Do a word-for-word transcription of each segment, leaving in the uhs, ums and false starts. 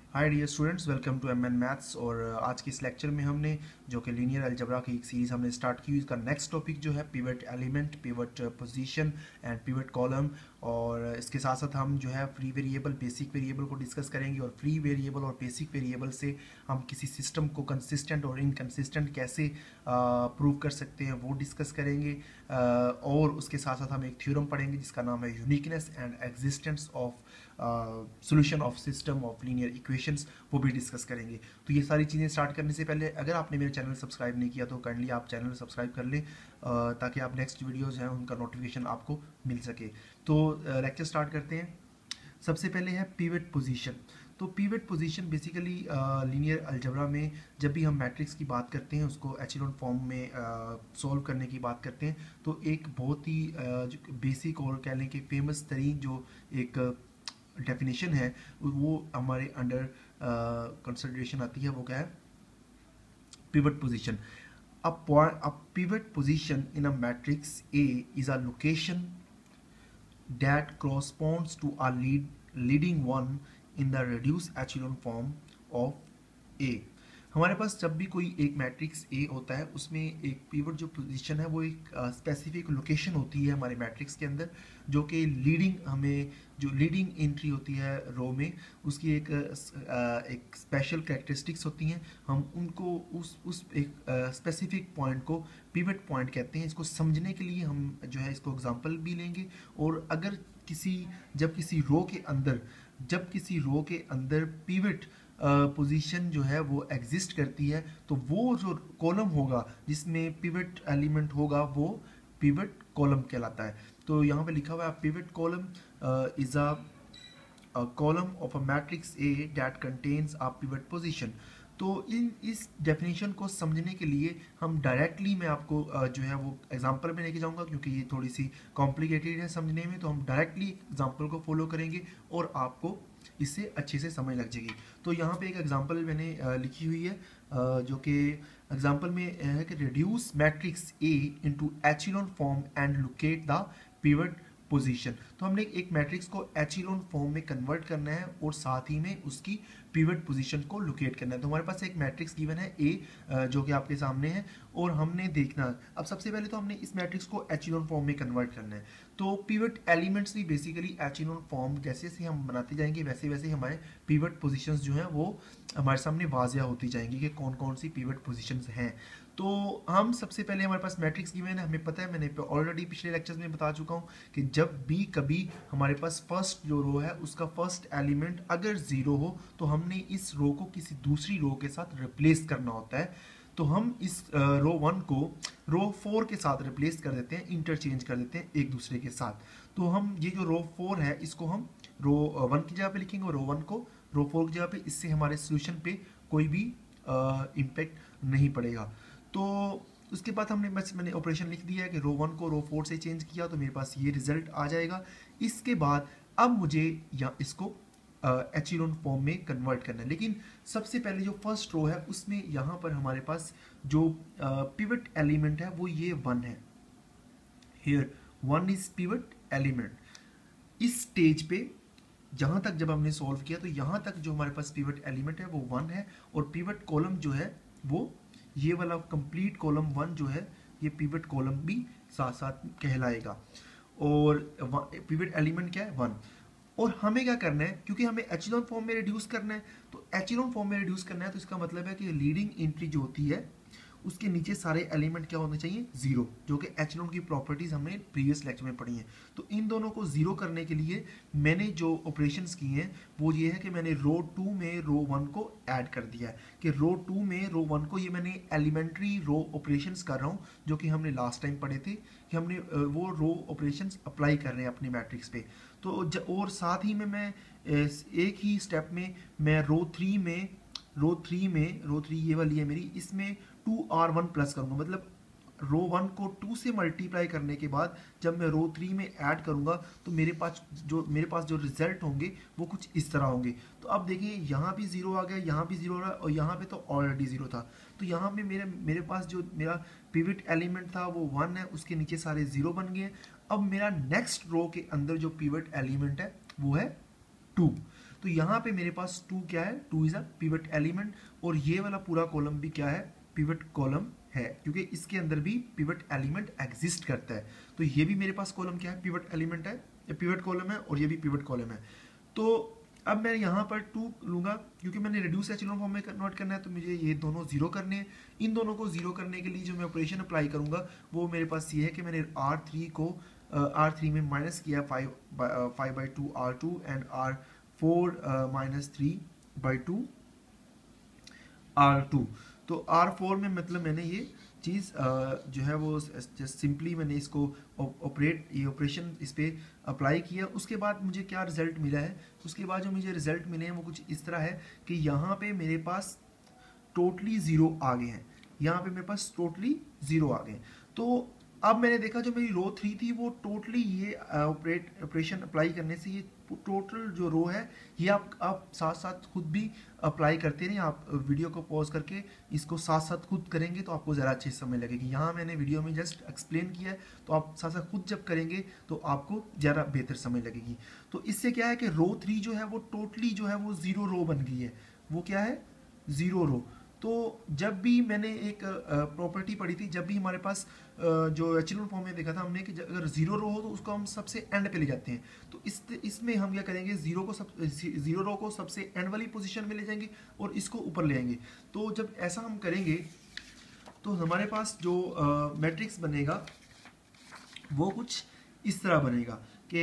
Hi dear students, welcome to M N maths. और आज के इस लेक्चर में हमने जो कि लीनियर अलजेब्रा की एक सीरीज़ हमने स्टार्ट की, इसका नेक्स्ट टॉपिक जो है pivot element, pivot position and pivot column. और इसके साथ साथ हम जो है फ्री वेरिएबल, बेसिक वेरिएबल को डिस्कस करेंगे। और फ्री वेरिएबल और बेसिक वेरिएबल से हम किसी सिस्टम को कंसिस्टेंट और इनकंसिस्टेंट कैसे प्रूव कर सकते हैं वो डिस्कस करेंगे। uh, और उसके साथ साथ हम एक थ्योरम पढ़ेंगे जिसका नाम है uniqueness and existence of solution of system of linear equations, वो भी डिस्कस करेंगे। तो ये सारी चीज़ें स्टार्ट करने से पहले अगर आपने मेरे चैनल सब्सक्राइब नहीं किया तो काइंडली आप चैनल सब्सक्राइब कर लें, uh, ताकि आप नेक्स्ट वीडियोज़ हैं उनका नोटिफिकेशन आपको मिल सके। तो लेक्चर uh, स्टार्ट करते हैं। सबसे पहले है पिवट पोजीशन। तो pivot position basically linear algebra में जब भी हम मैट्रिक्स की बात करते हैं, उसको एचेलॉन फॉर्म में सॉल्व uh, करने की बात करते हैं, तो एक बहुत ही बेसिक uh, और कह लें कि फेमस तरीन जो एक डेफिनेशन है वो हमारे अंडर कंसिडरेशन आती है, वो क्या है? Pivot position. A point, a pivot position in a matrix A is a location that corresponds to a lead, leading one in the reduced echelon form of A। हमारे पास जब भी कोई एक मैट्रिक्स ए होता है उसमें एक पिवट जो पोजीशन है वो एक स्पेसिफिक लोकेशन होती है हमारे मैट्रिक्स के अंदर, जो कि लीडिंग हमें जो लीडिंग एंट्री होती है रो में, उसकी एक uh, एक स्पेशल कैरेक्टरिस्टिक्स होती हैं। हम उनको उस उस एक स्पेसिफिक पॉइंट को पिवट पॉइंट कहते हैं। इसको समझने के लिए हम जो है इसको एग्जांपल भी लेंगे। और अगर किसी जब किसी रो के अंदर जब किसी रो के अंदर पिवट पोजीशन uh, जो है वो एग्जिस्ट करती है, तो वो जो कॉलम होगा जिसमें पिवट एलिमेंट होगा वो पिवट कॉलम कहलाता है। तो यहाँ पे लिखा हुआ है pivot column is a column of a matrix A that contains a pivot position. तो इन इस डेफिनेशन को समझने के लिए हम डायरेक्टली मैं आपको uh, जो है वो एग्जांपल में लेके जाऊंगा, क्योंकि ये थोड़ी सी कॉम्प्लिकेटेड है समझने में। तो हम डायरेक्टली एग्जांपल को फॉलो करेंगे और आपको इससे अच्छे से समझ लग जाएगी। तो यहाँ पे एक एग्जांपल मैंने uh, लिखी हुई है, uh, जो कि एग्जांपल में है कि reduce matrix A into echelon form and locate the pivot position. तो हमने एक मैट्रिक्स को एचेलॉन फॉर्म में कन्वर्ट करना है और साथ ही में उसकी पिवट पोजीशन को लोकेट करना है। तो हमारे पास एक मैट्रिक्स गिवन है ए, जो कि आपके सामने है, और हमने देखना, अब सबसे पहले तो हमने इस मैट्रिक्स को एचेलॉन फॉर्म में कन्वर्ट करना है। तो पिवट एलिमेंट्स भी बेसिकली एचेलॉन फॉर्म जैसे जैसे हम बनाते जाएंगे वैसे वैसे हमारे पिवट पोजीशंस जो हैं वो हमारे सामने वाजिया होती जाएंगी कि कौन कौन सी पिवट पोजीशंस हैं। तो हम सबसे पहले हमारे पास मैट्रिक्स गिवन है, हमें पता है, मैंने ऑलरेडी पिछले लेक्चर्स में बता चुका हूँ कि जब भी कभी हमारे पास फर्स्ट जो रो है उसका फर्स्ट एलिमेंट अगर जीरो हो तो हमने इस रो को किसी दूसरी रो के साथ रिप्लेस करना होता है। तो हम इस रो वन को रो फोर के साथ रिप्लेस कर देते हैं, इंटरचेंज कर देते हैं एक दूसरे के साथ। तो हम ये जो रो फोर है इसको हम रो वन की जगह पे लिखेंगे और रो वन को रो फोर की जगह पे। इससे हमारे सोल्यूशन पे कोई भी इम्पेक्ट नहीं पड़ेगा। तो उसके बाद हमने बस मैंने ऑपरेशन लिख दिया है कि रो वन को रो फोर से चेंज किया तो मेरे पास ये रिजल्ट आ जाएगा। इसके बाद अब मुझे या इसको एचेलॉन फॉर्म में कन्वर्ट करना है। लेकिन सबसे पहले जो फर्स्ट रो है उसमें यहाँ पर हमारे पास जो पिवट एलिमेंट है वो ये वन है। Here one is pivot element. इस स्टेज पे जहाँ तक जब हमने सॉल्व किया तो यहाँ तक जो हमारे पास पिवट एलिमेंट है वो वन है, और पिवट कॉलम जो है वो ये वाला कंप्लीट कॉलम वन जो है ये पिवट कॉलम भी साथ साथ कहलाएगा। और पिवट एलिमेंट क्या है? वन। और हमें क्या करना है, क्योंकि हमें एचेलॉन फॉर्म में रिड्यूस करना है, तो एचेलॉन फॉर्म में रिड्यूस करना है तो इसका मतलब है कि लीडिंग एंट्री जो होती है उसके नीचे सारे एलिमेंट क्या होने चाहिए? जीरो, जो कि एचेलॉन की प्रॉपर्टीज हमने प्रीवियस लेक्चर में पढ़ी हैं। तो इन दोनों को जीरो करने के लिए मैंने जो ऑपरेशंस किए हैं वो ये है कि मैंने रो टू में रो वन को ऐड कर दिया है, कि रो टू में रो वन को ये मैंने एलिमेंट्री रो ऑपरेशंस कर रहा हूँ जो कि हमने लास्ट टाइम पढ़े थे, कि हमने वो रो ऑपरेशंस अप्लाई कर रहे हैं अपने मैट्रिक्स पे। तो और साथ ही में मैं एक ही स्टेप में मैं रो थ्री में रो थ्री में रो थ्री ये वाली है मेरी, इसमें टू आर वन प्लस करूँगा। मतलब रो वन को टू से मल्टीप्लाई करने के बाद जब मैं रो थ्री में ऐड करूँगा तो मेरे पास जो मेरे पास जो रिजल्ट होंगे वो कुछ इस तरह होंगे। तो अब देखिए यहाँ भी जीरो आ गया, यहाँ भी जीरो आ रहा है, और यहाँ पे तो ऑलरेडी जीरो था। तो यहाँ पे मेरे मेरे पास जो मेरा पिवट एलिमेंट था वो वन है, उसके नीचे सारे जीरो बन गए। अब मेरा नेक्स्ट रो के अंदर जो पिवट एलिमेंट है वो है टू। तो यहाँ पे मेरे पास टू क्या है, two is a pivot element, और ये वाला पूरा कॉलम भी क्या है, पिवट कॉलम है, क्योंकि इसके अंदर भी पिवट एलिमेंट एग्जिस्ट करता है। तो ये भी मेरे पास कॉलम क्या है, पिवट एलिमेंट है, ये पिवट कॉलम है, और ये भी पिवट कॉलम है। तो अब मैं यहाँ पर टू लूंगा, क्योंकि मैंने रिड्यूस एचेलॉन फॉर्म में कन्वर्ट करना है, तो मुझे ये दोनों जीरो करने हैं। इन दोनों को जीरो करने के लिए जो मैं ऑपरेशन अप्लाई करूंगा वो मेरे पास ये है कि मैंने आर थ्री को आर थ्री में माइनस किया five five by two R two and R four minus three by two R two. तो आर फोर में मतलब मैंने ये चीज़ जो है वो जस्ट सिंपली मैंने इसको ऑपरेट ये ऑपरेशन इस पर अप्लाई किया। उसके बाद मुझे क्या रिजल्ट मिला है, उसके बाद जो मुझे रिजल्ट मिले हैं वो कुछ इस तरह है कि यहाँ पे मेरे पास टोटली ज़ीरो आ गए हैं, यहाँ पे मेरे पास टोटली ज़ीरो आ गए। तो अब मैंने देखा जो मेरी रो थ्री थी वो टोटली ये ऑपरेट ऑपरेशन अप्लाई करने से ये टोटल जो रो है ये आप आप साथ साथ खुद भी अप्लाई करते रहिए। आप वीडियो को पॉज करके इसको साथ साथ खुद करेंगे तो आपको ज़रा अच्छे समय लगेगी। यहाँ मैंने वीडियो में जस्ट एक्सप्लेन किया है, तो आप साथ साथ खुद जब करेंगे तो आपको ज़रा बेहतर समय लगेगी। तो इससे क्या है कि रो थ्री जो है वो टोटली जो है वो ज़ीरो रो बन गई है, वो क्या है, ज़ीरो रो। तो जब भी मैंने एक प्रॉपर्टी पढ़ी थी, जब भी हमारे पास जो एचेलॉन फॉर्म में देखा था हमने कि अगर जीरो रो हो तो उसको हम सबसे एंड पे ले जाते हैं। तो इस इसमें हम क्या करेंगे, जीरो को सब जीरो रो को सबसे एंड वाली पोजीशन में ले जाएंगे और इसको ऊपर ले आएंगे। तो जब ऐसा हम करेंगे तो हमारे पास जो मैट्रिक्स बनेगा वो कुछ इस तरह बनेगा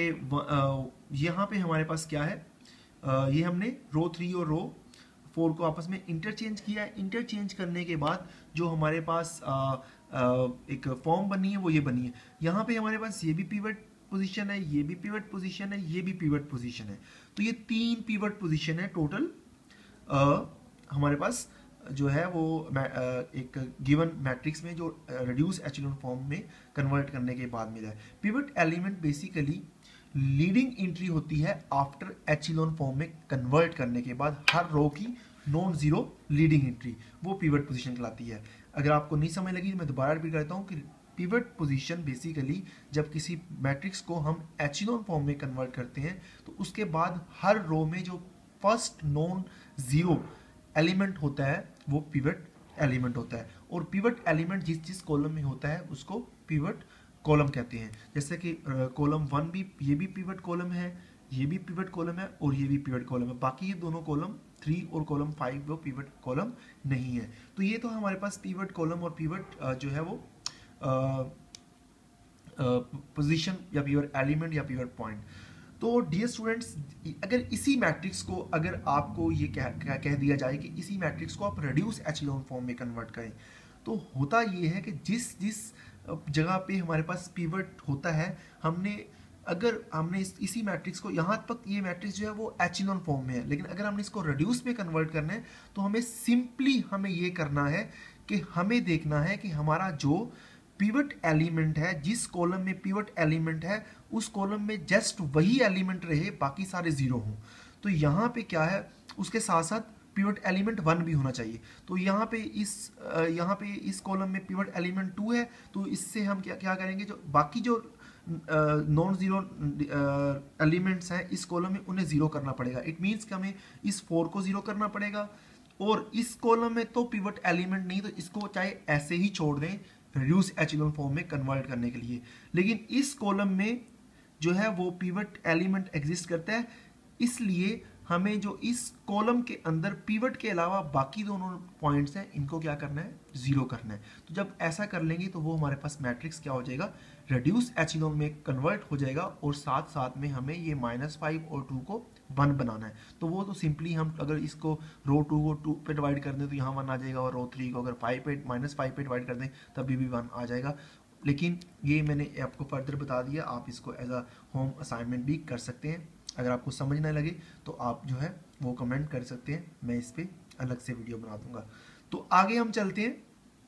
कि यहाँ पे हमारे पास क्या है, आ, ये हमने रो थ्री और रो फोर को आपस में इंटरचेंज किया है। इंटरचेंज करने के बाद जो हमारे पास आ, आ, एक फॉर्म बनी है वो ये बनी है। यहाँ पे हमारे पास ये भी पिवट पोजीशन है, ये भी पिवट पोजीशन है, ये भी पिवट पोजीशन है। तो ये तीन पिवट पोजीशन है टोटल आ, हमारे पास जो है वो एक गिवन मैट्रिक्स में जो रिड्यूस एचेलॉन फॉर्म में कन्वर्ट करने के बाद मिला है। Pivot element basically leading entry होती है आफ्टर एचेलॉन फॉर्म में कन्वर्ट करने के बाद, हर रो की नॉन जीरो लीडिंग एंट्री वो पिवट पोजीशन कहलाती है। अगर आपको नहीं समझ लगी मैं दोबारा रिपीट करता हूँ कि पिवट पोजीशन बेसिकली जब किसी मैट्रिक्स को हम एचेलॉन फॉर्म में कन्वर्ट करते हैं तो उसके बाद हर रो में जो फर्स्ट नॉन जीरो एलिमेंट होता है वो पिवट एलिमेंट होता है। और पिवट एलिमेंट जिस जिस कॉलम में होता है उसको पिवट कॉलम कहते हैं। जैसे कि कॉलम वन भी, ये भी पिवट कॉलम है, ये भी पिवट कॉलम है और ये भी पिवट कॉलम है। बाकी ये दोनों कॉलम थ्री और कॉलम फाइव वो पिवट कॉलम नहीं है। तो ये तो हमारे पास पिवट कॉलम और पिवट जो है वो पोजीशन या पिवट एलिमेंट या पिवट पॉइंट। तो डियर स्टूडेंट्स, अगर इसी मैट्रिक्स को अगर आपको ये कह, कह, कह दिया जाए कि इसी मैट्रिक्स को आप रिड्यूस एचेलॉन फॉर्म में कन्वर्ट करें, तो होता ये है कि जिस जिस जगह पे हमारे पास पिवट होता है, हमने अगर हमने इस, इसी मैट्रिक्स को, यहाँ तक ये मैट्रिक्स जो है वो एचेलॉन फॉर्म में है, लेकिन अगर हमने इसको रिड्यूस में कन्वर्ट करना है तो हमें सिंपली हमें ये करना है कि हमें देखना है कि हमारा जो पिवट एलिमेंट है, जिस कॉलम में पिवट एलिमेंट है उस कॉलम में जस्ट वही एलिमेंट रहे, बाकी सारे जीरो हों। तो यहाँ पे क्या है, उसके साथ साथ पिवट एलिमेंट वन भी होना चाहिए। तो यहाँ पे इस यहाँ पे इस कॉलम में पिवट एलिमेंट टू है, तो इससे हम क्या क्या करेंगे, जो बाकी जो नॉन जीरो एलिमेंट्स हैं इस कॉलम में उन्हें जीरो करना पड़ेगा। इट मीन्स कि हमें इस फोर को जीरो करना पड़ेगा, और इस कॉलम में तो पिवट एलिमेंट नहीं, तो इसको चाहे ऐसे ही छोड़ दें रिड्यूस एचेलॉन फॉर्म में कन्वर्ट करने के लिए। लेकिन इस कॉलम में जो है वो पिवट एलिमेंट एग्जिस्ट करता है, इसलिए हमें जो इस कॉलम के अंदर पिवट के अलावा बाकी दोनों पॉइंट्स हैं इनको क्या करना है, जीरो करना है। तो जब ऐसा कर लेंगे तो वो हमारे पास मैट्रिक्स क्या हो जाएगा, रिड्यूस एचेलॉन में कन्वर्ट हो जाएगा, और साथ साथ में हमें ये माइनस फाइव और टू को वन बनाना है। तो वो तो सिंपली हम अगर इसको रो टू को टू पे डिवाइड कर दें तो यहाँ वन आ जाएगा, और रो थ्री को अगर फाइव पे माइनस फाइव पे डिवाइड कर दें तभी भी वन आ जाएगा। लेकिन ये मैंने आपको फर्दर बता दिया, आप इसको एज अ होम असाइनमेंट भी कर सकते हैं। अगर आपको समझ ना लगे तो आप जो है वो कमेंट कर सकते हैं, मैं इस पर अलग से वीडियो बना दूंगा। तो आगे हम चलते हैं।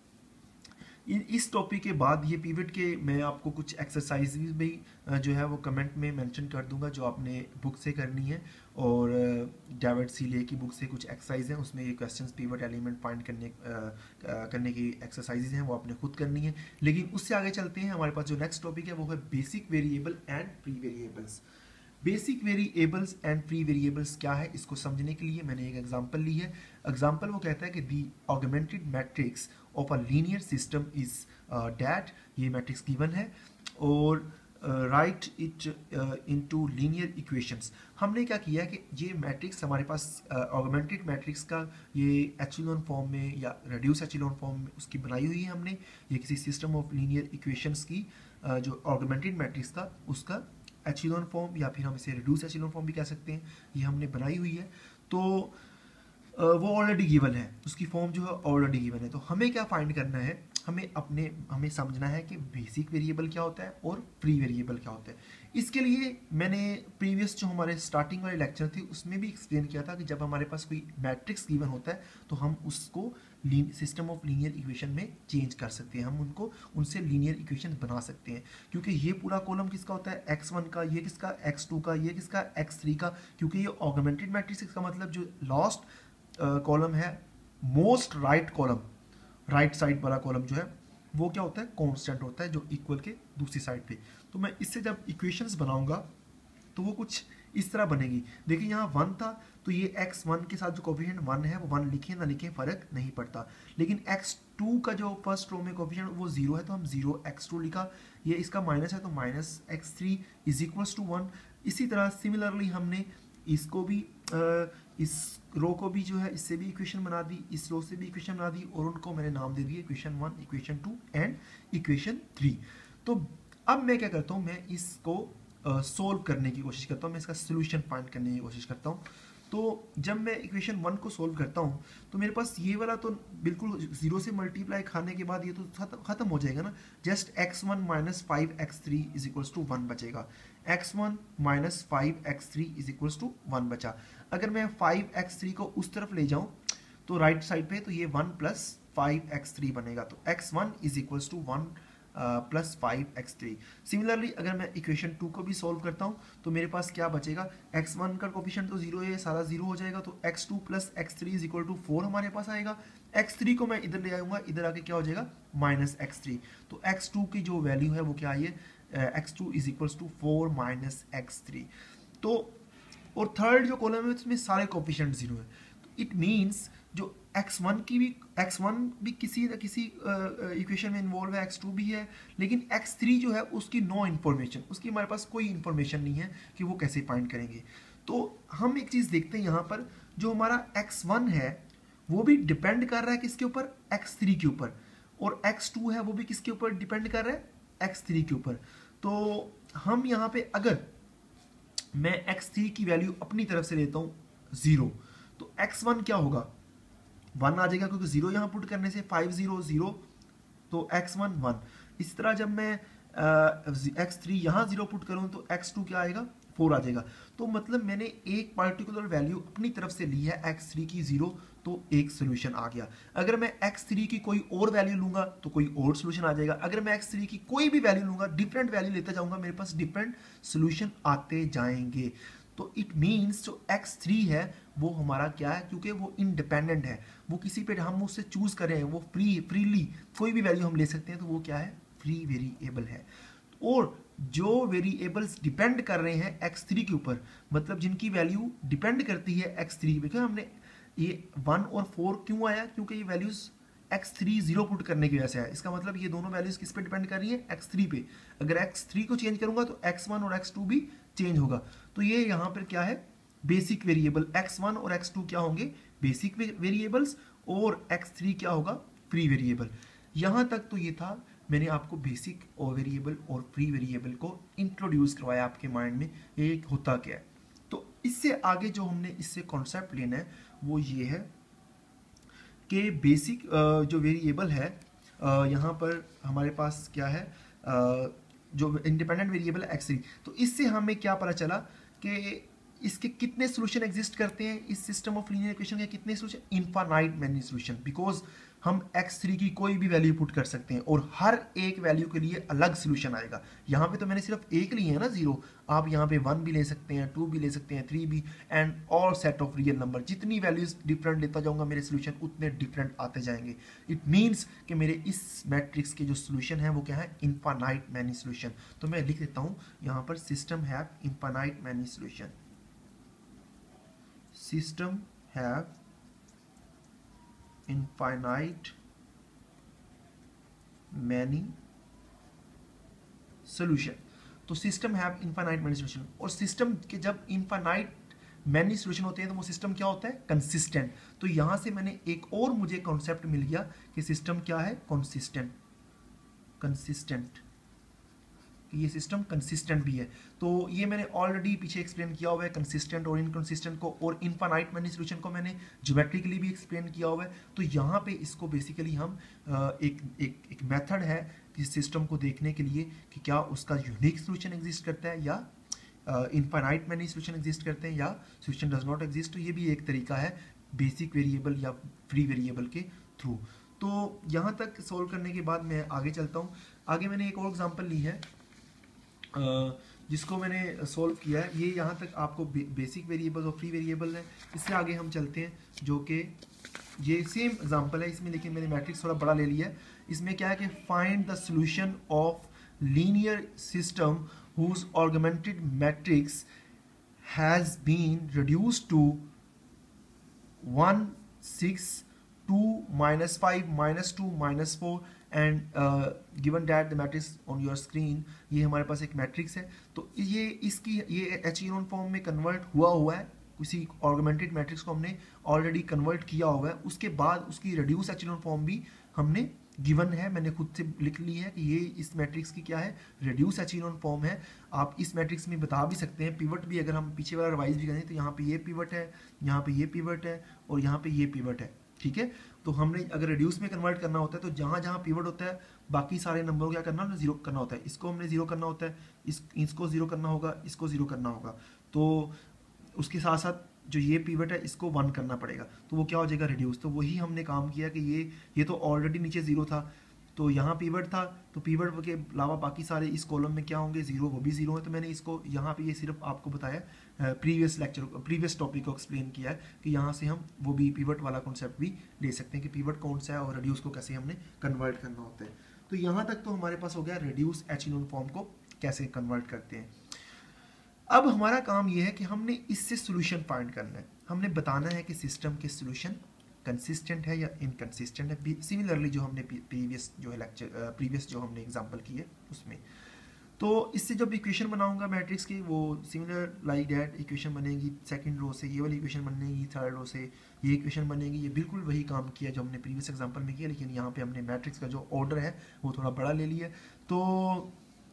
इस टॉपिक के बाद ये पिवट के मैं आपको कुछ एक्सरसाइज भी जो है वो कमेंट में मेंशन कर दूंगा जो आपने बुक से करनी है, और डेविड सीले की बुक से कुछ एक्सरसाइज हैं, उसमें ये क्वेश्चंस पिवट एलिमेंट फाइंड करने आ, करने की एक्सरसाइजेज हैं वो आपने खुद करनी है। लेकिन उससे आगे चलते हैं, हमारे पास जो नेक्स्ट टॉपिक है वो है basic variable and free variables. Basic variables and free variables क्या है, इसको समझने के लिए मैंने एक एग्जांपल ली है। एग्जांपल वो कहता है कि the augmented matrix of a linear system is that, ये मैट्रिक्स गिवन है और write it into linear equations. हमने क्या किया कि ये मैट्रिक्स हमारे पास ऑगमेंटेड uh, मैट्रिक्स का ये एचिलॉन फॉर्म में या रेड्यूस एचिलॉन फॉर्म में उसकी बनाई हुई है हमने, ये किसी सिस्टम ऑफ लीनियर इक्वेशंस की uh, जो ऑगमेंटेड मैट्रिक्स था उसका एचिलॉन फॉर्म या फिर हम इसे रिड्यूस एचिलॉन फॉर्म भी कह सकते हैं, ये हमने बनाई हुई है। तो वो ऑलरेडी गिवन है, उसकी फॉर्म जो है ऑलरेडी गिवन है। तो हमें क्या फाइंड करना है, हमें अपने हमें समझना है कि बेसिक वेरिएबल क्या होता है और फ्री वेरिएबल क्या होता है। इसके लिए मैंने प्रीवियस जो हमारे स्टार्टिंग वाले लेक्चर थे उसमें भी एक्सप्लेन किया था कि जब हमारे पास कोई मैट्रिक्स गिवन होता है तो हम उसको सिस्टम ऑफ लीनियर इक्वेशन में चेंज कर सकते हैं, हम उनको उनसे लीनियर इक्वेशन बना सकते हैं। क्योंकि ये पूरा कॉलम किसका होता है, एक्स वन का, ये किसका एक्स टू का, ये किसका एक्स थ्री का। क्योंकि ये ऑगमेंटेड मैट्रिक्स का मतलब जो लास्ट कॉलम है, most right column, right side वाला कॉलम जो है वो क्या होता है, कांस्टेंट होता है जो इक्वल के दूसरी साइड पे। तो मैं इससे जब इक्वेशंस बनाऊंगा तो वो कुछ इस तरह बनेगी। देखिए यहाँ वन था तो ये एक्स वन के साथ जो कोफिशिएंट वन है वो वन लिखे ना लिखे फर्क नहीं पड़ता। लेकिन एक्स टू का जो फर्स्ट रो में कोफिशिएंट वो जीरो है तो हम जीरो एक्स टू लिखा, ये इसका माइनस है तो minus X three is equals to one. इसी तरह सिमिलरली हमने इसको भी आ, इस रो को भी जो है इससे भी इक्वेशन बना दी, इस रो से भी इक्वेशन बना दी और उनको मैंने नाम दे दिए equation one, equation two and equation three. तो अब मैं क्या करता हूँ, मैं इसको सोल्व uh, करने की कोशिश करता हूँ, मैं इसका सोल्यूशन फाइंड करने की कोशिश करता हूँ। तो जब मैं इक्वेशन वन को सोल्व करता हूँ तो मेरे पास ये वाला तो बिल्कुल जीरो से मल्टीप्लाई खाने के बाद ये तो खत्म हो जाएगा ना, just X one minus five X three is equals to one बचेगा। X one minus five X three is equals to one बचा। अगर मैं फाइव एक्स थ्री को उस तरफ ले जाऊं तो राइट साइड पे तो ये one plus five X three बनेगा, तो X one is equals to one plus five X three. Similarly अगर मैं इक्वेशन टू को भी सॉल्व करता हूँ तो मेरे पास क्या बचेगा, एक्स वन का कोफिशिएंट तो जीरो है, सारा जीरो हो जाएगा, तो X two plus X three is equal to four हमारे पास आएगा। एक्स थ्री को मैं इधर ले आऊंगा, इधर आके क्या हो जाएगा माइनस एक्स थ्री, तो एक्स टू की जो वैल्यू है वो क्या आई है, X two is equals to four minus X three. तो और थर्ड जो कॉलम है उसमें सारे कोफिशिएंट जीरो है, तो इट मीन्स जो एक्स वन की भी एक्स वन भी किसी न किसी इक्वेशन में इन्वॉल्व है, एक्स टू भी है, लेकिन एक्स थ्री जो है उसकी नो इन्फॉर्मेशन, उसकी हमारे पास कोई इन्फॉर्मेशन नहीं है कि वो कैसे फाइंड करेंगे। तो हम एक चीज़ देखते हैं यहाँ पर, जो हमारा एक्स वन है वो भी डिपेंड कर रहा है किसके ऊपर, एक्स थ्री के ऊपर, और एक्स टू है वो भी किसके ऊपर डिपेंड कर रहा है, एक्स थ्री के ऊपर। तो हम यहाँ पे अगर मैं एक्स थ्री की वैल्यू अपनी तरफ से लेता हूँ जीरो, तो एक्स वन क्या होगा, वन आ जाएगा, क्योंकि जीरो यहाँ पुट करने से फाइव जीरो जीरो, तो एक्स वन वन। इस तरह जब मैं एक्स थ्री यहाँ जीरो पुट करूँ तो एक्स टू क्या आएगा, फोर आ जाएगा। तो मतलब मैंने एक पार्टिकुलर वैल्यू अपनी तरफ से ली है एक्स थ्री की जीरो, तो एक सोल्यूशन आ गया। अगर मैं एक्स थ्री की कोई और वैल्यू लूंगा तो कोई और सोल्यूशन आ जाएगा। अगर मैं एक्स थ्री की कोई भी वैल्यू लूंगा, डिफरेंट वैल्यू लेता जाऊंगा, मेरे पास डिफरेंट सोल्यूशन आते जाएंगे। तो इट मीन्स जो एक्स थ्री है वो हमारा क्या है, क्योंकि वो इंडिपेंडेंट है, वो किसी पे हम उससे चूज करें, वो फ्री फ्रीली कोई भी वैल्यू हम ले सकते हैं, तो वो क्या है, फ्री वेरिएबल है। और जो वेरिएबल्स डिपेंड कर रहे हैं एक्स थ्री के ऊपर, मतलब जिनकी वैल्यू डिपेंड करती है एक्स थ्री पे, हमने ये वन और फोर क्यों आया, क्योंकि ये values X three zero put करने की वजह से है। इसका मतलब ये दोनों वैल्यूज किस पे डिपेंड कर रही है, एक्स थ्री पे। अगर एक्स थ्री को चेंज करूंगा तो एक्स वन और एक्स टू भी चेंज होगा। तो ये यहाँ पर क्या है, बेसिक वेरिएबल, एक्स वन और एक्स टू क्या होंगे, बेसिक वेरिएबल्स, और एक्स थ्री क्या होगा, फ्री वेरिएबल। यहां तक तो ये था, मैंने आपको बेसिक और वेरिएबल और फ्री वेरिएबल को इंट्रोड्यूस करवाया आपके माइंड में ये होता क्या है। तो इससे आगे जो हमने इससे कॉन्सेप्ट लेना है वो ये है कि बेसिक जो वेरिएबल है, यहाँ पर हमारे पास क्या है, जो इंडिपेंडेंट वेरिएबल है एक्स थ्री, तो इससे हमें क्या पता चला कि इसके कितने सोल्यूशन एग्जिस्ट करते हैं, इस सिस्टम ऑफ लीनियर इक्वेशन के कितने solution, infinite many solution, because हम एक्स थ्री की कोई भी वैल्यू पुट कर सकते हैं और हर एक वैल्यू के लिए अलग सोल्यूशन आएगा। यहाँ पे तो मैंने सिर्फ एक ली है ना जीरो, आप यहाँ पे वन भी ले सकते हैं, टू भी ले सकते हैं, थ्री भी, and all set of real number. जितनी वैल्यूज डिफरेंट लेता जाऊंगा मेरे सोल्यूशन उतने डिफरेंट आते जाएंगे। इट मीन्स कि मेरे इस मैट्रिक्स के जो सोल्यूशन है वो क्या है, इनफाइनाइट मैनी सोल्यूशन। तो मैं लिख देता हूँ यहाँ पर system have infinite many solution, system have infinite many solution। तो system have infinite many solution, और सिस्टम के जब इनफाइनाइट मैनी सोल्यूशन होते हैं तो वो सिस्टम क्या होता है, कंसिस्टेंट। तो यहां से मैंने एक और मुझे कॉन्सेप्ट मिल गया कि सिस्टम क्या है, कंसिस्टेंट। कंसिस्टेंट कि ये सिस्टम कंसिस्टेंट भी है। तो ये मैंने ऑलरेडी पीछे एक्सप्लेन किया हुआ है कंसिस्टेंट और इनकंसिस्टेंट को, और इनफाइनाइट मैनी सोल्यूशन को मैंने ज्योमेट्रिकली भी एक्सप्लेन किया हुआ है। तो यहाँ पे इसको बेसिकली हम एक एक एक मेथड है कि सिस्टम को देखने के लिए कि क्या उसका यूनिक सोल्यूशन एग्जिस्ट करता है या इनफाइनाइट मैनी सोल्यूशन एग्जिस्ट करते हैं या सोल्यूशन डज नॉट एग्जिस्ट। तो ये भी एक तरीका है बेसिक वेरिएबल या फ्री वेरिएबल के थ्रू। तो यहाँ तक सोल्व करने के बाद मैं आगे चलता हूँ। आगे मैंने एक और एग्जाम्पल ली है जिसको मैंने सोल्व किया है। ये यहाँ तक आपको बेसिक वेरिएबल और फ्री वेरिएबल है। इससे आगे हम चलते हैं जो कि ये सेम एग्जांपल है इसमें, लेकिन मैंने मैट्रिक्स थोड़ा बड़ा ले लिया है। इसमें क्या है कि find the solution of linear system whose augmented matrix has been reduced to one six two minus five minus two minus four and given that the matrix on your screen. ये हमारे पास एक मैट्रिक्स है। तो ये इसकी ये echelon form में convert हुआ हुआ है, किसी ऑगमेंटेड मैट्रिक्स को हमने ऑलरेडी कन्वर्ट किया हुआ है। उसके बाद उसकी रिड्यूस एचेलॉन फॉर्म भी हमने गिवन है, मैंने खुद से लिख ली है कि ये इस मैट्रिक्स की क्या है, रिड्यूस एचेलॉन फॉर्म है। आप इस मैट्रिक्स में बता भी सकते हैं पिवट भी, अगर हम पीछे वाला रिवाइज भी करें तो यहाँ पे ये पिवट है, यहाँ पे ये पिवट है और यहाँ पे ये पिवट है। ठीक है, तो हमने अगर रिड्यूस में कन्वर्ट करना होता है तो जहां जहां पिवट होता है बाकी सारे नंबर को क्या करना है, जीरो करना होता है। इसको हमने जीरो करना होता है, इस इसको जीरो करना होगा, इसको जीरो करना होगा। तो उसके साथ साथ जो ये पिवट है इसको वन करना पड़ेगा, तो वो क्या हो जाएगा, रिड्यूस। तो वही हमने काम किया कि ये ये तो ऑलरेडी नीचे जीरो था, तो यहाँ पिवट था, तो पिवट के अलावा बाकी सारे इस कॉलम में क्या होंगे, जीरो, वो भी जीरो है। तो मैंने इसको यहाँ पे ये सिर्फ आपको बताया प्रीवियस लेक्चर प्रीवियस टॉपिक को एक्सप्लेन किया है कि यहाँ से हम वो भी पिवट वाला कॉन्सेप्ट भी ले सकते हैं कि पिवट कौन सा है और रिड्यूस को कैसे हमने कन्वर्ट करना होता है। तो यहाँ तक तो हमारे पास हो गया रिड्यूस एचेलॉन फॉर्म को कैसे कन्वर्ट करते हैं। अब हमारा काम यह है कि हमने इससे सोल्यूशन फाइंड करना है। हमने बताना है कि सिस्टम के सोल्यूशन कंसिस्टेंट है या इनकंसिस्टेंट है। सिमिलरली जो हमने प्रीवियस जो है लेक्चर प्रीवियस जो हमने एग्जांपल की है उसमें, तो इससे जब इक्वेशन बनाऊंगा मैट्रिक्स की वो सिमिलर लाइक दैट इक्वेशन बनेगी। सेकंड रो से ये वाली इक्वेशन बनेगी, थर्ड रो से ये इक्वेशन बनेगी। ये बिल्कुल वही काम किया जो हमने प्रीवियस एग्जांपल में किया, लेकिन यहाँ पे हमने मैट्रिक्स का जो ऑर्डर है वो थोड़ा बड़ा ले लिया। तो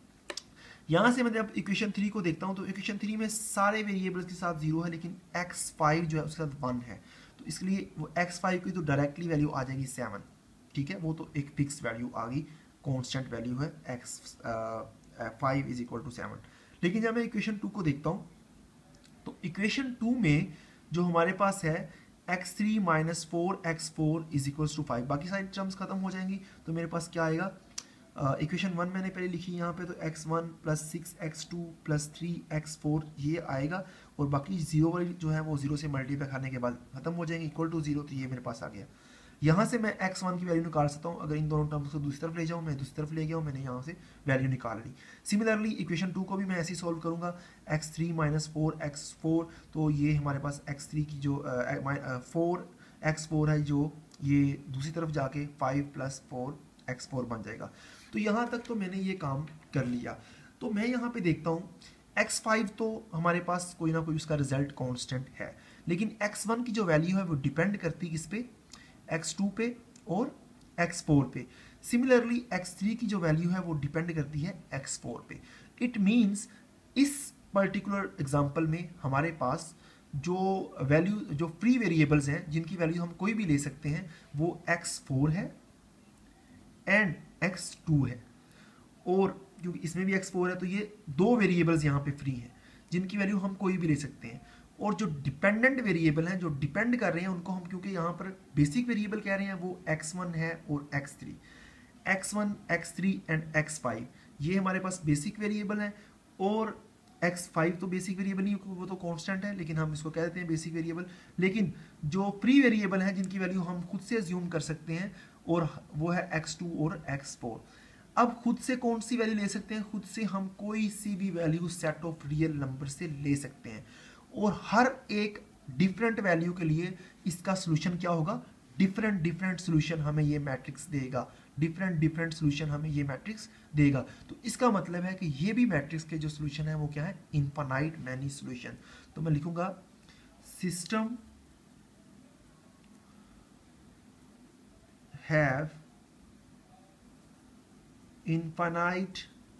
यहाँ से मैं जब इक्वेशन थ्री को देखता हूँ तो इक्वेशन थ्री में सारे वेरिएबल्स के साथ जीरो है, लेकिन एक्स फाइव जो है उसके साथ वन है। तो इसलिए वो एक्स फाइव की तो डायरेक्टली वैल्यू आ जाएगी सेवन। ठीक है, वो तो एक फिक्स वैल्यू आ गई, कॉन्स्टेंट वैल्यू है X five is equal to seven. लेकिन जब मैं इक्वेशन टू को देखता हूँ तो इक्वेशन टू में जो हमारे पास है X three minus four X four is equal to five, बाकी सारी टर्म्स खत्म हो जाएंगी। तो मेरे पास क्या आएगा, इक्वेशन uh, वन मैंने पहले लिखी यहाँ पे, तो X one plus six X two plus three X four ये आएगा, और बाकी जीरो वाली जो है वो जीरो से मल्टीप्लाई करने के बाद खत्म हो जाएंगे इक्वल टू जीरो। तो ये मेरे पास आ गया। यहाँ से मैं एक्स वन की वैल्यू निकाल सकता हूँ। अगर इन दोनों टर्म्स को दूसरी तरफ ले जाऊँ, मैं दूसरी तरफ ले गया हूँ, मैंने यहाँ से वैल्यू निकाल ली। सिमिलरली इक्वेशन टू को भी मैं ऐसे ही सॉल्व करूँगा, X three minus four X four, तो ये हमारे पास एक्स थ्री की जो फोर एक्स फोर है जो ये दूसरी तरफ जाके five plus four X four बन जाएगा। तो यहाँ तक तो मैंने ये काम कर लिया। तो मैं यहाँ पे देखता हूँ एक्स फाइव तो हमारे पास कोई ना कोई उसका रिजल्ट कांस्टेंट है, लेकिन एक्स वन की जो वैल्यू है वो डिपेंड करती है किस पे, एक्स टू पे और एक्स फोर पे। सिमिलरली एक्स थ्री की जो वैल्यू है वो डिपेंड करती है एक्स फोर पे। इट मीन्स इस पर्टिकुलर एग्जाम्पल में हमारे पास जो वैल्यू जो फ्री वेरिएबल्स हैं जिनकी वैल्यू हम कोई भी ले सकते हैं वो एक्स फोर है एंड एक्स टू है, और क्योंकि इसमें भी एक्स फोर है तो ये दो वेरिएबल्स यहाँ पे फ्री हैं जिनकी वैल्यू हम कोई भी ले सकते हैं। और जो डिपेंडेंट वेरिएबल हैं, जो डिपेंड कर रहे हैं, उनको हम, क्योंकि यहाँ पर बेसिक वेरिएबल कह रहे हैं, वो एक्स वन है और x three, X one, X three and X five, ये हमारे पास बेसिक वेरिएबल हैं। और एक्स फाइव तो बेसिक वेरिएबल नहीं, वो तो कांस्टेंट है, लेकिन हम इसको कह देते हैं बेसिक वेरिएबल। लेकिन जो फ्री वेरिएबल हैं जिनकी वैल्यू हम खुद से अज्यूम कर सकते हैं, और वो है एक्स टू और एक्स फोर। अब खुद से कौन सी वैल्यू ले सकते हैं? खुद से हम कोई सी भी value set of real number से ले सकते हैं, और हर एक डिफरेंट वैल्यू के लिए इसका सोल्यूशन क्या होगा? डिफरेंट डिफरेंट सोल्यूशन हमें ये मैट्रिक्स देगा, डिफरेंट डिफरेंट सोल्यूशन हमें ये मैट्रिक्स देगा। तो इसका मतलब है कि ये भी मैट्रिक्स के जो सोल्यूशन है वो क्या है? Infinite many solution. तो मैं लिखूंगा system have infinite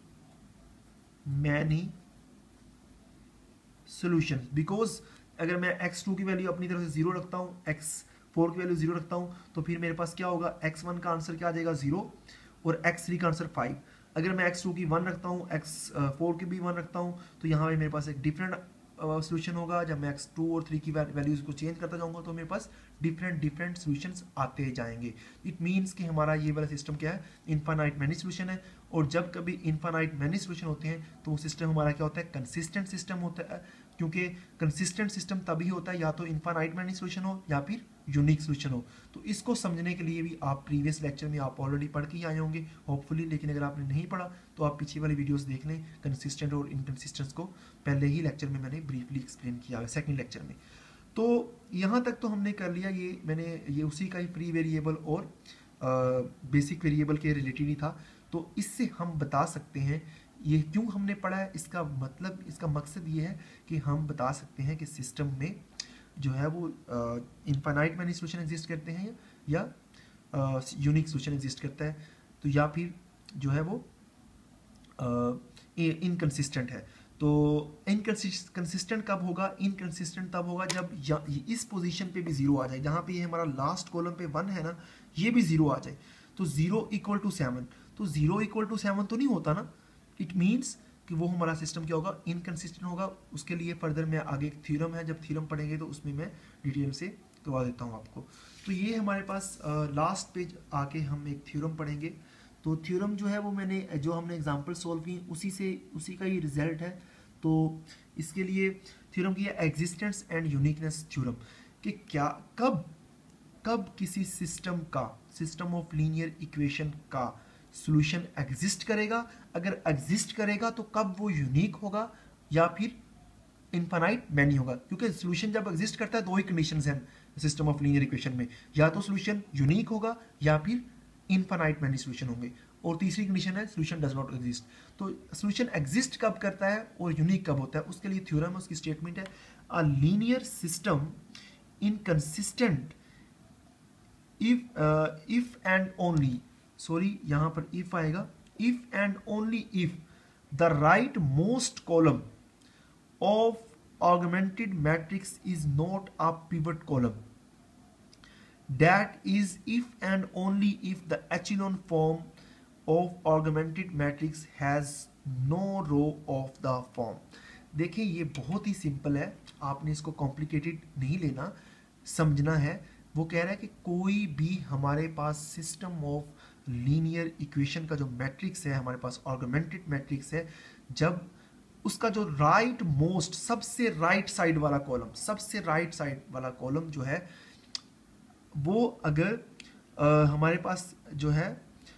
many solutions, because अगर मैं एक्स टू की वैल्यू अपनी तरफ से जीरो रखता हूँ, एक्स फोर की वैल्यू जीरो रखता हूँ, तो फिर मेरे पास क्या होगा? एक्स वन का आंसर क्या आ जाएगा? जीरो, और एक्स थ्री का आंसर फाइव। अगर मैं एक्स टू की वन रखता हूँ, एक्स फोर की भी वन रखता हूँ, तो यहाँ पे मेरे पास एक डिफरेंट सोल्यूशन होगा। जब मैं एक्स टू और थ्री की वैल्यूज को चेंज करता जाऊंगा तो मेरे पास डिफरेंट डिफरेंट सॉल्यूशंस आते जाएंगे। इट मीन्स कि हमारा ये वाला सिस्टम क्या है? इनफाइनाइट मैनी सॉल्यूशन है। और जब कभी इनफाइनाइट मैनी सॉल्यूशन होते हैं तो वो सिस्टम हमारा क्या होता है? कंसिस्टेंट सिस्टम होता है, क्योंकि कंसिस्टेंट सिस्टम तभी होता है या तो इनफाइनाइट मैनी सॉल्यूशन हो या फिर यूनिक सॉल्यूशन हो। तो इसको समझने के लिए भी आप प्रीवियस लेक्चर में आप ऑलरेडी पढ़ के ही आए होंगे होपफुली, लेकिन अगर आपने नहीं पढ़ा तो आप पीछे वाली वीडियोस देख लें। कंसिस्टेंट और इनकंसिस्टेंट को पहले ही लेक्चर में मैंने ब्रीफली एक्सप्लेन किया है, सेकंड लेक्चर में। तो यहाँ तक तो हमने कर लिया, ये मैंने ये उसी का ही फ्री वेरिएबल और बेसिक वेरिएबल के रिलेटेड ही था। तो इससे हम बता सकते हैं ये क्यों हमने पढ़ा है, इसका मतलब, इसका मकसद ये है कि हम बता सकते हैं कि सिस्टम में जो है वो इनफाइनाइट मैनी सॉल्यूशन एग्जिस्ट करते हैं या यूनिक सॉल्यूशन एग्जिस्ट करता है, तो या फिर जो है वो इनकंसिस्टेंट है। तो इनकंसिस्टेंट कब होगा? इनकंसिस्टेंट तब होगा जब इस पोजीशन पे भी जीरो आ जाए, जहाँ पे ये हमारा लास्ट कॉलम पे वन है ना, ये भी जीरो आ जाए। तो जीरो इक्वल टू सेवन, तो जीरो इक्वल टू सेवन तो नहीं होता ना। इट मीन्स कि वो हमारा सिस्टम क्या होगा? इनकंसिस्टेंट होगा। उसके लिए फर्दर मैं आगे एक थ्योरम है, जब थ्योरम पढ़ेंगे तो उसमें मैं डिटेल से करवा देता हूँ आपको। तो ये हमारे पास लास्ट पेज आके हम एक थ्योरम पढ़ेंगे। तो थ्योरम जो है वो मैंने जो हमने एग्जांपल सॉल्व की उसी से उसी का ही रिजल्ट है। तो इसके लिए थ्योरम की है एग्जिस्टेंस एंड यूनिकनेस थ्योरम, कि क्या कब कब किसी सिस्टम का, सिस्टम ऑफ लीनियर इक्वेशन का सॉल्यूशन एग्जिस्ट करेगा। अगर एग्जिस्ट करेगा तो कब वो यूनिक होगा या फिर इनफाइनाइट मैनी होगा। क्योंकि सॉल्यूशन जब एग्जिस्ट करता है दो ही कंडीशंस हैं सिस्टम ऑफ लीनियर इक्वेशन में, या तो सॉल्यूशन यूनिक होगा या फिर इनफाइनाइट मैनी सॉल्यूशन होंगे, और तीसरी कंडीशन है सॉल्यूशन डज नॉट एग्जिस्ट। तो सॉल्यूशन एग्जिस्ट कब करता है और यूनिक कब होता है, उसके लिए थ्योरम है, उसकी स्टेटमेंट है a linear system inconsistent if if and only, sorry यहाँ पर इफ आएगा, if and only if the right most column of augmented matrix is not a pivot column. That is if and only if the echelon form of augmented matrix has no row of the form. देखिए ये बहुत ही simple है, आपने इसको complicated नहीं लेना, समझना है। वो कह रहा है कि कोई भी हमारे पास सिस्टम ऑफ लीनियर इक्वेशन का जो मैट्रिक्स है, हमारे पास ऑगमेंटेड मैट्रिक्स है, जब उसका जो राइट मोस्ट, सबसे राइट साइड वाला कॉलम, सबसे राइट साइड वाला कॉलम जो है वो अगर आ, हमारे पास जो है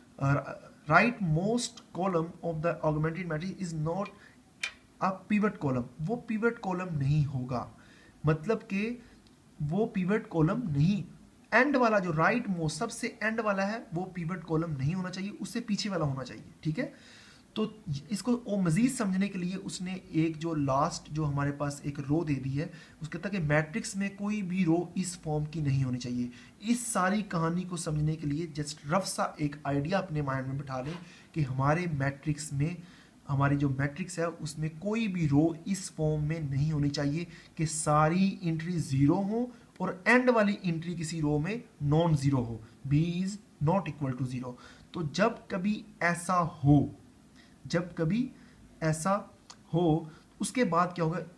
right most column of the augmented matrix is not a pivot column, वो पिवट कॉलम नहीं होगा। मतलब कि वो पिवट कॉलम नहीं, एंड वाला जो राइट मोस्ट सबसे एंड वाला है वो पिवट कॉलम नहीं होना चाहिए, उससे पीछे वाला होना चाहिए। ठीक है, तो इसको और मजीद समझने के लिए उसने एक जो लास्ट जो हमारे पास एक रो दे दी है, उसके तक मैट्रिक्स में कोई भी रो इस फॉर्म की नहीं होनी चाहिए। इस सारी कहानी को समझने के लिए जस्ट रफ सा एक आइडिया अपने माइंड में बिठा लें कि हमारे मैट्रिक्स में, हमारी जो मैट्रिक्स है उसमें कोई भी रो इस फॉर्म में नहीं होनी चाहिए कि सारी एंट्री जीरो हो और एंड वाली एंट्री किसी रो में नॉन जीरो हो, B is not equal to zero. तो जब कभी ऐसा हो, जब कभी ऐसा हो उसके बाद क्या होगा,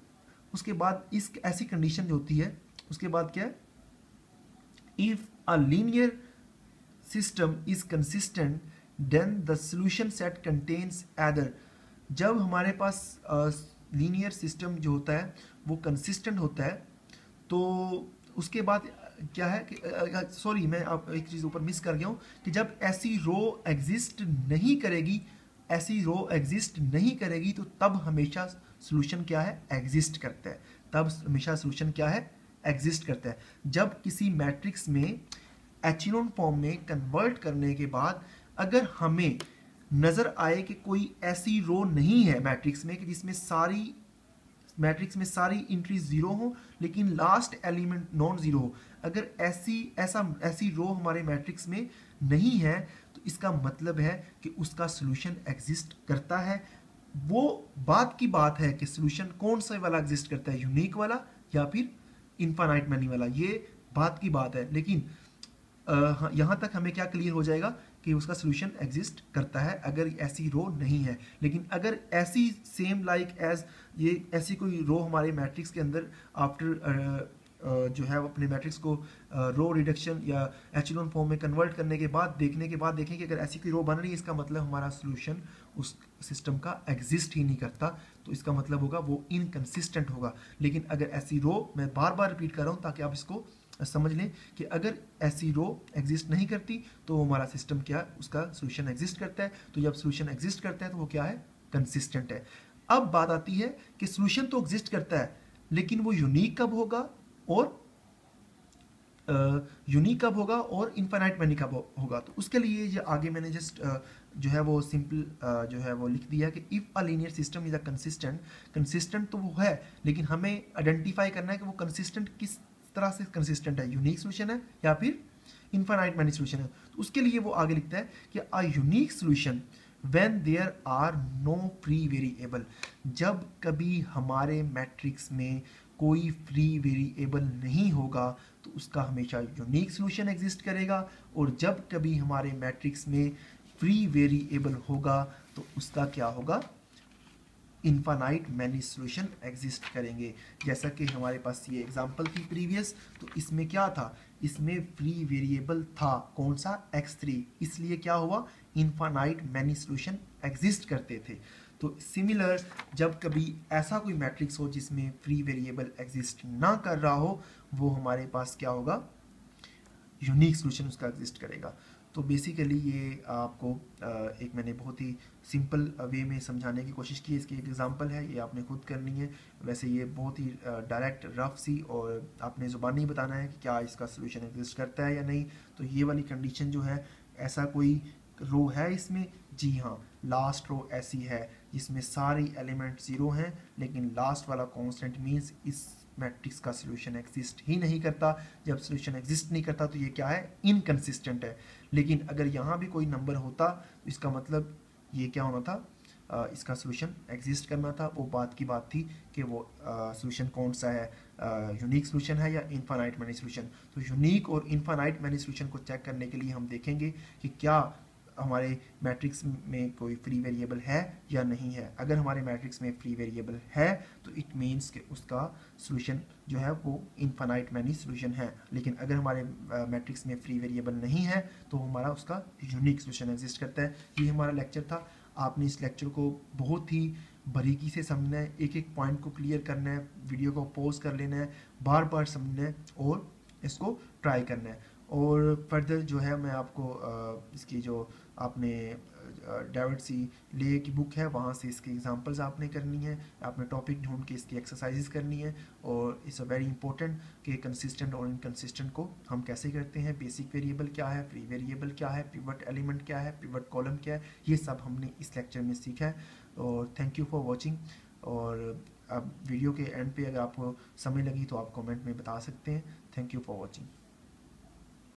उसके बाद इस ऐसी कंडीशन जो होती है उसके बाद क्या है, if a linear system is consistent then the solution set contains either, जब हमारे पास लीनियर uh, सिस्टम जो होता है वो कंसिस्टेंट होता है तो उसके बाद क्या है कि सॉरी uh, मैं आप एक चीज़ ऊपर मिस कर गया हूँ कि जब ऐसी रो एग्जिस्ट नहीं करेगी ऐसी रो एग्जिस्ट नहीं करेगी तो तब हमेशा सोल्यूशन क्या है, एग्जिस्ट करता है। तब हमेशा सोल्यूशन क्या है, एग्जिस्ट करता है। जब किसी मैट्रिक्स में एचेलॉन फॉर्म में कन्वर्ट करने के बाद अगर हमें नजर आए कि कोई ऐसी रो नहीं है मैट्रिक्स में कि जिसमें सारी मैट्रिक्स में सारी एंट्री जीरो हो लेकिन लास्ट एलिमेंट नॉन जीरो हो, अगर ऐसी ऐसा ऐसी रो हमारे मैट्रिक्स में नहीं है तो इसका मतलब है कि उसका सॉल्यूशन एग्जिस्ट करता है। वो बात की बात है कि सॉल्यूशन कौन सा वाला एग्जिस्ट करता है, यूनिक वाला या फिर इनफाइनाइट मैनी वाला, ये बात की बात है। लेकिन Uh, यहाँ तक हमें क्या क्लियर हो जाएगा कि उसका सोल्यूशन एग्जिस्ट करता है अगर ऐसी रो नहीं है। लेकिन अगर ऐसी सेम लाइक एज ये ऐसी कोई रो हमारे मैट्रिक्स के अंदर आफ्टर uh, uh, जो है वो अपने मैट्रिक्स को रो रिडक्शन या एचेलॉन फॉर्म में कन्वर्ट करने के बाद देखने के बाद देखें कि अगर ऐसी कोई रो बन रही है इसका मतलब हमारा सोल्यूशन उस सिस्टम का एग्जिस्ट ही नहीं करता, तो इसका मतलब होगा वो इनकंसिस्टेंट होगा। लेकिन अगर ऐसी रो, मैं बार बार रिपीट कर रहा हूँ ताकि आप इसको समझ लें कि अगर ऐसी रो एग्जिस्ट नहीं करती तो हमारा सिस्टम क्या है, उसका सोल्यूशन एग्जिस्ट करता है। तो जब सोल्यूशन एग्जिस्ट करता है तो वो क्या है, कंसिस्टेंट है। अब बात आती है कि सोल्यूशन तो एग्जिस्ट करता है लेकिन वो यूनिक कब होगा और यूनिक uh, कब होगा और इनफाइनाइट मैनी कब होगा। तो उसके लिए ये आगे मैंने जस्ट uh, जो है वो सिंपल uh, जो है वो लिख दिया कि if a linear system is a consistent, consistent तो वो है लेकिन हमें आइडेंटिफाई करना है कि वो कंसिस्टेंट किस तरह से कंसिस्टेंट है, यूनिक सॉल्यूशन है या फिर इनफाइनाइट मैनी सॉल्यूशन है। तो उसके लिए वो आगे लिखता है कि a unique solution when there are no free variable, जब कभी हमारे मैट्रिक्स में कोई फ्री वेरिएबल नहीं होगा तो उसका हमेशा यूनिक सॉल्यूशन एग्जिस्ट करेगा, और जब कभी हमारे मैट्रिक्स में फ्री वेरिएबल होगा तो उसका क्या होगा, इनफाइनाइट मैनी सॉल्यूशन एग्जिस्ट करेंगे। जैसा कि हमारे पास ये एग्जांपल थी प्रीवियस, तो इसमें क्या था, इसमें फ्री वेरिएबल था कौन सा, एक्स थ्री, इसलिए क्या हुआ, इनफाइनाइट मैनी सॉल्यूशन एग्जिस्ट करते थे। तो सिमिलर जब कभी ऐसा कोई मैट्रिक्स हो जिसमें फ्री वेरिएबल एग्जिस्ट ना कर रहा हो, वो हमारे पास क्या होगा, यूनिक सॉल्यूशन उसका एग्जिस्ट करेगा। तो बेसिकली ये आपको एक मैंने बहुत ही सिंपल वे में समझाने की कोशिश की। इसकी एक एग्जांपल है, ये आपने खुद करनी है। वैसे ये बहुत ही डायरेक्ट रफ सी, और आपने ज़ुबानी बताना है कि क्या इसका सॉल्यूशन एग्जिस्ट करता है या नहीं। तो ये वाली कंडीशन जो है, ऐसा कोई रो है इसमें, जी हाँ, लास्ट रो ऐसी है जिसमें सारी एलिमेंट ज़ीरो हैं लेकिन लास्ट वाला कांस्टेंट मीन्स इस मैट्रिक्स का सॉल्यूशन एग्जिस्ट ही नहीं करता। जब सॉल्यूशन एग्जिस्ट नहीं करता तो ये क्या है, इनकंसिस्टेंट है। लेकिन अगर यहाँ भी कोई नंबर होता तो इसका मतलब ये क्या होना था, आ, इसका सॉल्यूशन एग्जिस्ट करना था। वो बात की बात थी कि वो सॉल्यूशन कौन सा है, यूनिक सॉल्यूशन है या इनफाइनाइट मैनी सॉल्यूशन। तो यूनिक और इनफाइनाइट मैनी सॉल्यूशन को चेक करने के लिए हम देखेंगे कि क्या हमारे मैट्रिक्स में कोई फ्री वेरिएबल है या नहीं है। अगर हमारे मैट्रिक्स में फ्री वेरिएबल है तो इट मीन्स कि उसका सॉल्यूशन जो है वो इनफाइनाइट मैनी सॉल्यूशन है। लेकिन अगर हमारे मैट्रिक्स में फ्री वेरिएबल नहीं है तो हमारा उसका यूनिक सॉल्यूशन एग्जिस्ट करता है। ये हमारा लेक्चर था। आपने इस लेक्चर को बहुत ही बारीकी से समझना है, एक एक पॉइंट को क्लियर करना है, वीडियो को पॉज कर लेना है, बार बार समझना है और इसको ट्राई करना है। और फर्दर जो है मैं आपको आ, इसकी जो आपने डेविड सी ले की बुक है वहाँ से इसके एग्जांपल्स आपने करनी है, आपने टॉपिक ढूंढ के इसकी एक्सरसाइजेस करनी है। और इट्स अ वेरी इंपॉर्टेंट कि कंसिस्टेंट और इनकंसिस्टेंट को हम कैसे करते हैं, बेसिक वेरिएबल क्या है, फ्री वेरिएबल क्या है, पिवट एलिमेंट क्या है, पिवट कॉलम क्या है, ये सब हमने इस लेक्चर में सीखा है। और थैंक यू फॉर वॉचिंग। और अब वीडियो के एंड पे अगर आपको समय लगी तो आप कमेंट में बता सकते हैं। Thank you for watching.